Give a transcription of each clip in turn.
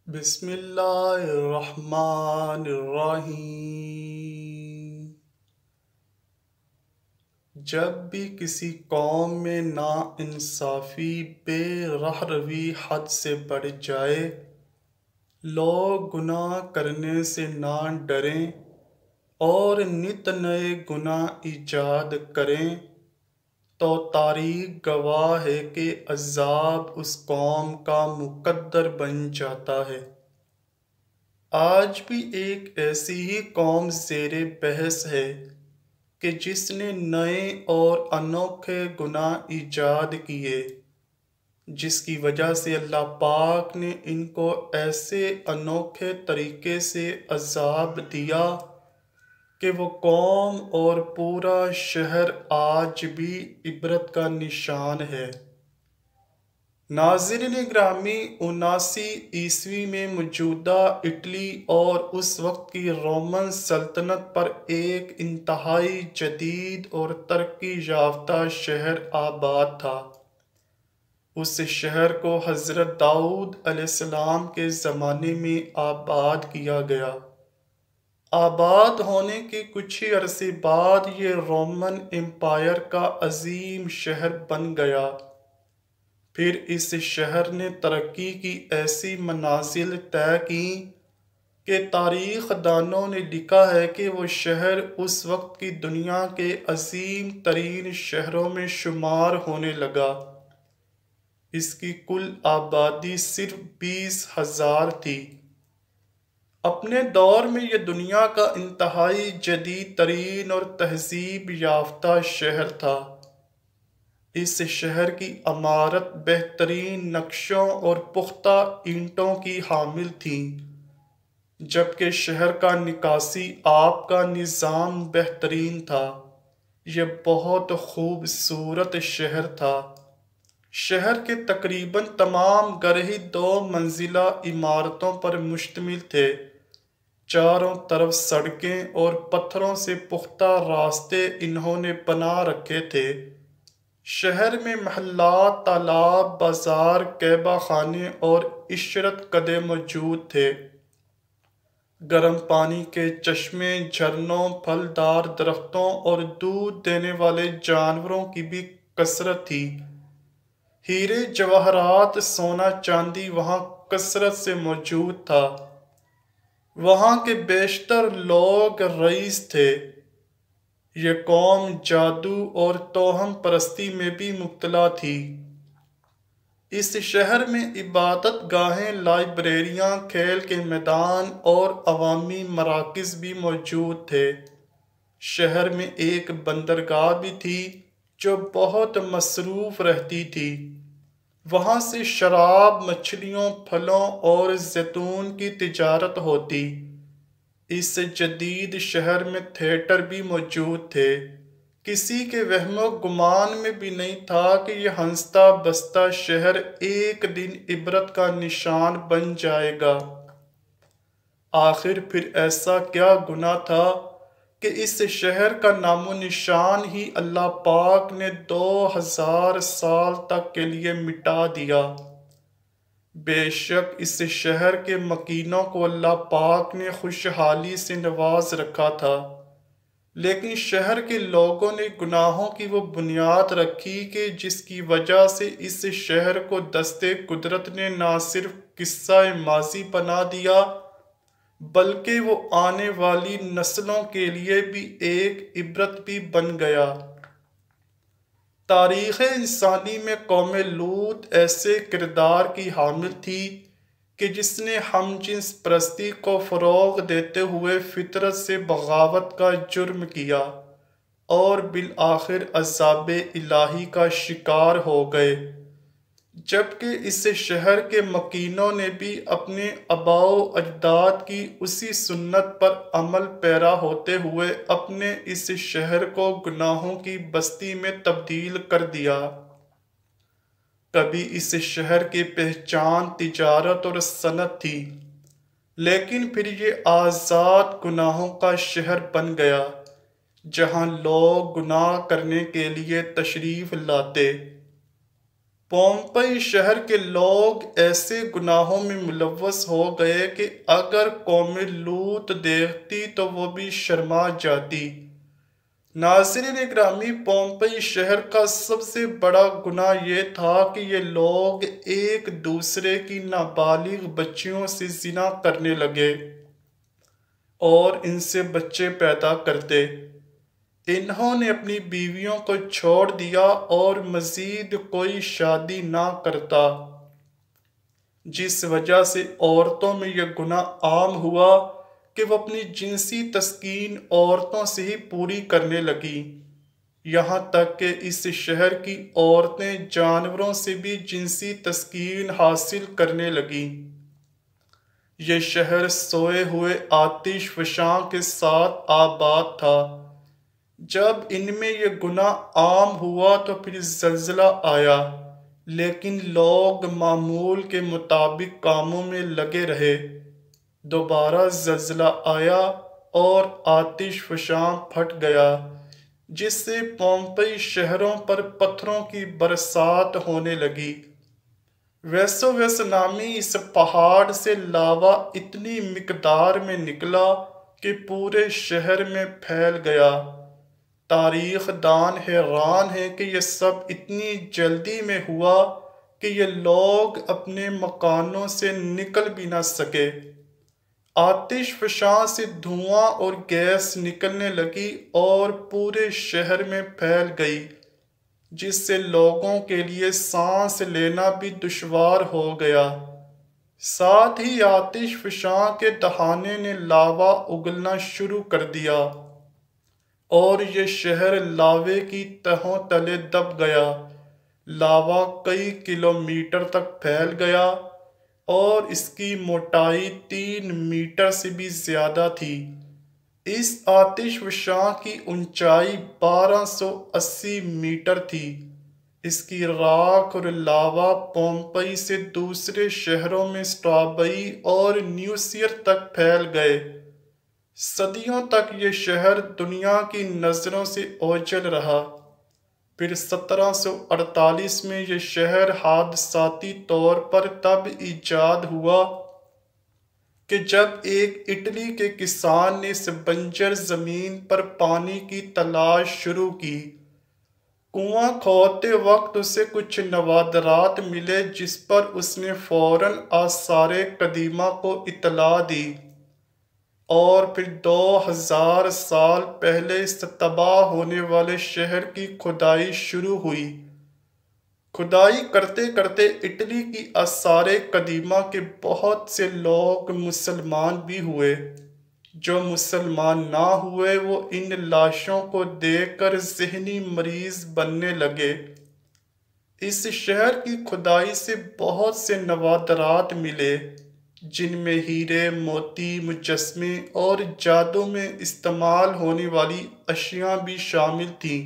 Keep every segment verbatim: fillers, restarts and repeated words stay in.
بسم اللہ الرحمن الرحیم۔ جب بھی کسی قوم میں ناانصافی بے رہ روی حد سے بڑھ جائے، لوگ گناہ کرنے سے نہ ڈریں اور نت نئے گناہ ایجاد کریں، تو تاریخ گواہ ہے کہ عذاب اس قوم کا مقدر بن جاتا ہے۔ آج بھی ایک ایسی ہی قوم زیر بحث ہے کہ جس نے نئے اور انوکھے گناہ ایجاد کیے، جس کی وجہ سے اللہ پاک نے ان کو ایسے انوکھے طریقے سے عذاب دیا کہ وہ قوم اور پورا شہر آج بھی عبرت کا نشان ہے۔ ناظرین گرامی، اناسی عیسوی میں موجودہ اٹلی اور اس وقت کی رومن سلطنت پر ایک انتہائی جدید اور ترقی یافتہ شہر آباد تھا۔ اس شہر کو حضرت داؤد علیہ السلام کے زمانے میں آباد کیا گیا۔ آباد ہونے کے کچھ ہی عرصے بعد یہ رومن امپائر کا عظیم شہر بن گیا۔ پھر اس شہر نے ترقی کی ایسی منازل طے کیں کہ تاریخ دانوں نے لکھا ہے کہ وہ شہر اس وقت کی دنیا کے عظیم ترین شہروں میں شمار ہونے لگا۔ اس کی کل آبادی صرف بیس ہزار تھی۔ اپنے دور میں یہ دنیا کا انتہائی جدید ترین اور تہذیب یافتہ شہر تھا۔ اس شہر کی عمارت بہترین نقشوں اور پختہ اینٹوں کی حامل تھی، جبکہ شہر کا نکاسی آب کا نظام بہترین تھا۔ یہ بہت خوبصورت شہر تھا۔ شہر کے تقریباً تمام گھر ہی دو منزلہ عمارتوں پر مشتمل تھے۔ چاروں طرف سڑکیں اور پتھروں سے پختہ راستے انہوں نے بنا رکھے تھے۔ شہر میں محلات، تالاب، بازار، کعبہ خانے اور عشرت کدے موجود تھے۔ گرم پانی کے چشمے، جھرنوں، پھلدار درختوں اور دودھ دینے والے جانوروں کی بھی کثرت تھی۔ ہیرے جواہرات، سونا چاندی وہاں کثرت سے موجود تھا۔ وہاں کے بیشتر لوگ رئیس تھے۔ یہ قوم جادو اور توہم پرستی میں بھی مبتلا تھی۔ اس شہر میں عبادت گاہیں، لائبریریاں، کھیل کے میدان اور عوامی مراکز بھی موجود تھے۔ شہر میں ایک بندرگاہ بھی تھی جو بہت مصروف رہتی تھی۔ وہاں سے شراب، مچھلیوں، پھلوں اور زیتون کی تجارت ہوتی۔ اس جدید شہر میں تھیٹر بھی موجود تھے۔ کسی کے وہم و گمان میں بھی نہیں تھا کہ یہ ہنستا بستا شہر ایک دن عبرت کا نشان بن جائے گا۔ آخر پھر ایسا کیا گناہ تھا کہ اس شہر کا نام و نشان ہی اللہ پاک نے دو ہزار سال تک کے لیے مٹا دیا؟ بے شک اس شہر کے مکینوں کو اللہ پاک نے خوشحالی سے نواز رکھا تھا، لیکن شہر کے لوگوں نے گناہوں کی وہ بنیاد رکھی کہ جس کی وجہ سے اس شہر کو دست قدرت نے نہ صرف قصہ ماضی بنا دیا بلکہ وہ آنے والی نسلوں کے لیے بھی ایک عبرت بھی بن گیا۔ تاریخ انسانی میں قوم لوط ایسے کردار کی حامل تھی کہ جس نے ہم جنس پرستی کو فروغ دیتے ہوئے فطرت سے بغاوت کا جرم کیا اور بالآخر عذاب الہی کا شکار ہو گئے، جبکہ اس شہر کے مکینوں نے بھی اپنے آباء و اجداد کی اسی سنت پر عمل پیرا ہوتے ہوئے اپنے اس شہر کو گناہوں کی بستی میں تبدیل کر دیا۔ کبھی اس شہر کی پہچان تجارت اور صنعت تھی، لیکن پھر یہ آزاد گناہوں کا شہر بن گیا، جہاں لوگ گناہ کرنے کے لیے تشریف لاتے۔ پومپئی شہر کے لوگ ایسے گناہوں میں ملوث ہو گئے کہ اگر قوم لوط دیکھتی تو وہ بھی شرما جاتی۔ ناظرین گرامی، پومپئی شہر کا سب سے بڑا گناہ یہ تھا کہ یہ لوگ ایک دوسرے کی نابالغ بچیوں سے زنا کرنے لگے اور ان سے بچے پیدا کرتے۔ انہوں نے اپنی بیویوں کو چھوڑ دیا اور مزید کوئی شادی نہ کرتا، جس وجہ سے عورتوں میں یہ گناہ عام ہوا کہ وہ اپنی جنسی تسکین عورتوں سے ہی پوری کرنے لگیں، یہاں تک کہ اس شہر کی عورتیں جانوروں سے بھی جنسی تسکین حاصل کرنے لگیں۔ یہ شہر سوئے ہوئے آتش فشاں کے ساتھ آباد تھا۔ جب ان میں یہ گناہ عام ہوا تو پھر زلزلہ آیا، لیکن لوگ معمول کے مطابق کاموں میں لگے رہے۔ دوبارہ زلزلہ آیا اور آتش فشاں پھٹ گیا، جس سے پومپئی شہروں پر پتھروں کی برسات ہونے لگی۔ ویسوویس نامی اس پہاڑ سے لاوا اتنی مقدار میں نکلا کہ پورے شہر میں پھیل گیا۔ تاریخ دان حیران ہیں کہ یہ سب اتنی جلدی میں ہوا کہ یہ لوگ اپنے مکانوں سے نکل بھی نہ سکے۔ آتش فشاں سے دھواں اور گیس نکلنے لگی اور پورے شہر میں پھیل گئی، جس سے لوگوں کے لیے سانس لینا بھی دشوار ہو گیا۔ ساتھ ہی آتش فشاں کے دہانے نے لاوا اگلنا شروع کر دیا اور یہ شہر لاوے کی تہوں تلے دب گیا۔ لاوا کئی کلومیٹر تک پھیل گیا اور اس کی موٹائی تین میٹر سے بھی زیادہ تھی۔ اس آتش فشاں کی اونچائی بارہ سو اسی میٹر تھی۔ اس کی راکھ اور لاوا پومپئی سے دوسرے شہروں میں اسٹرابئی اور نیوسیر تک پھیل گئے۔ صدیوں تک یہ شہر دنیا کی نظروں سے اوجھل رہا۔ پھر سترہ سو اڑتالیس میں یہ شہر حادثاتی طور پر تب ایجاد ہوا کہ جب ایک اٹلی کے کسان نے اس بنجر زمین پر پانی کی تلاش شروع کی۔ کنواں کھودتے وقت اسے کچھ نوادرات ملے جس پر اس نے فوراً آثار قدیمہ کو اطلاع دی اور پھر دو ہزار سال پہلے اس تباہ ہونے والے شہر کی کھدائی شروع ہوئی۔ کھدائی کرتے کرتے اٹلی کی آثار قدیمہ کے بہت سے لوگ مسلمان بھی ہوئے۔ جو مسلمان نہ ہوئے وہ ان لاشوں کو دیکھ کر ذہنی مریض بننے لگے۔ اس شہر کی کھدائی سے بہت سے نوادرات ملے، جن میں ہیرے، موتی، مجسمے اور جادو میں استعمال ہونے والی اشیاء بھی شامل تھیں۔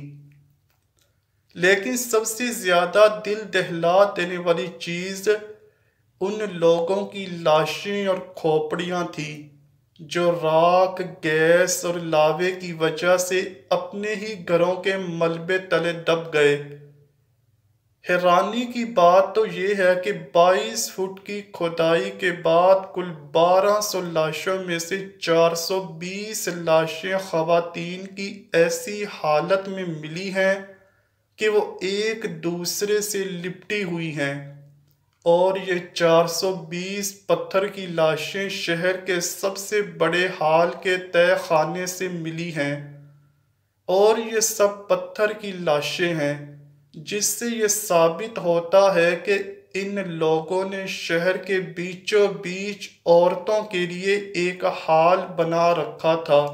لیکن سب سے زیادہ دل دہلا دینے والی چیز ان لوگوں کی لاشیں اور کھوپڑیاں تھیں جو راکھ، گیس اور لاوے کی وجہ سے اپنے ہی گھروں کے ملبے تلے دب گئے۔ حیرانی کی بات تو یہ ہے کہ بائیس فٹ کی کھدائی کے بعد کل بارہ سو لاشوں میں سے چار سو بیس لاشیں خواتین کی ایسی حالت میں ملی ہیں کہ وہ ایک دوسرے سے لپٹی ہوئی ہیں، اور یہ چار سو بیس پتھر کی لاشیں شہر کے سب سے بڑے ہال کے تہہ خانے سے ملی ہیں، اور یہ سب پتھر کی لاشیں ہیں، جس سے یہ ثابت ہوتا ہے کہ ان لوگوں نے شہر کے بیچوں بیچ عورتوں کے لیے ایک ہال بنا رکھا تھا،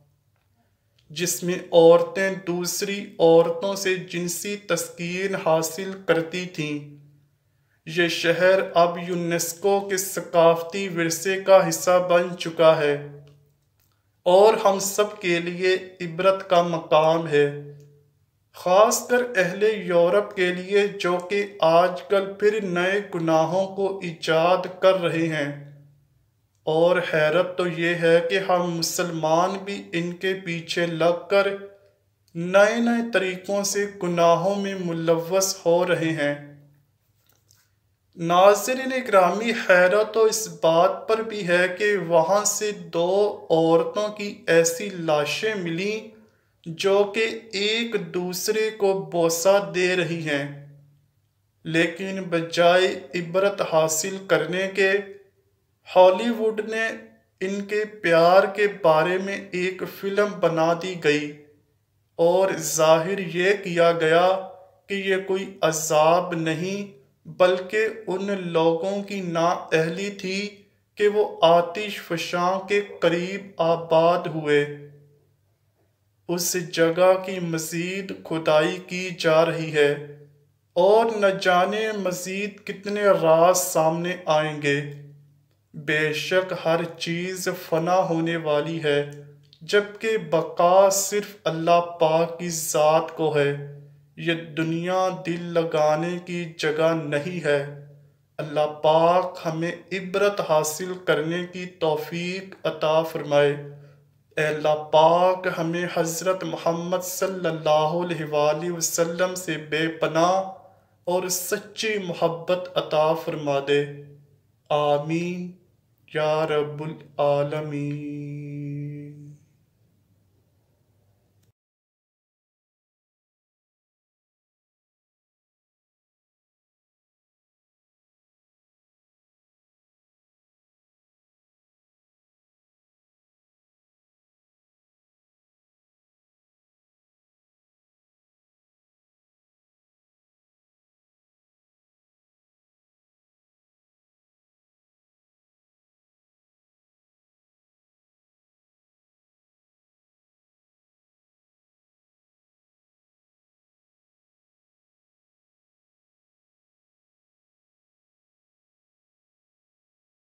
جس میں عورتیں دوسری عورتوں سے جنسی تسکین حاصل کرتی تھیں۔ یہ شہر اب یونیسکو کے ثقافتی ورثے کا حصہ بن چکا ہے اور ہم سب کے لیے عبرت کا مقام ہے، خاص کر اہل یورپ کے لیے جو کہ آج کل پھر نئے گناہوں کو ایجاد کر رہے ہیں۔ اور حیرت تو یہ ہے کہ ہم مسلمان بھی ان کے پیچھے لگ کر نئے نئے طریقوں سے گناہوں میں ملوث ہو رہے ہیں۔ ناظرین گرامی، حیرت تو اس بات پر بھی ہے کہ وہاں سے دو عورتوں کی ایسی لاشیں ملیں جو کہ ایک دوسرے کو بوسہ دے رہی ہیں، لیکن بجائے عبرت حاصل کرنے کے، ہالی ووڈ نے ان کے پیار کے بارے میں ایک فلم بنا دی گئی اور ظاہر یہ کیا گیا کہ یہ کوئی عذاب نہیں بلکہ ان لوگوں کی نااہلی تھی کہ وہ آتش فشاں کے قریب آباد ہوئے۔ اس جگہ کی مزید کھدائی کی جا رہی ہے اور نہ جانے مزید کتنے راز سامنے آئیں گے۔ بے شک ہر چیز فنا ہونے والی ہے، جبکہ بقا صرف اللہ پاک کی ذات کو ہے۔ یہ دنیا دل لگانے کی جگہ نہیں ہے۔ اللہ پاک ہمیں عبرت حاصل کرنے کی توفیق عطا فرمائے۔ اے اللہ پاک ہمیں حضرت محمد صلی اللہ علیہ وآلہ وسلم سے بے پناہ اور سچی محبت عطا فرما دے۔ آمین یا رب العالمین۔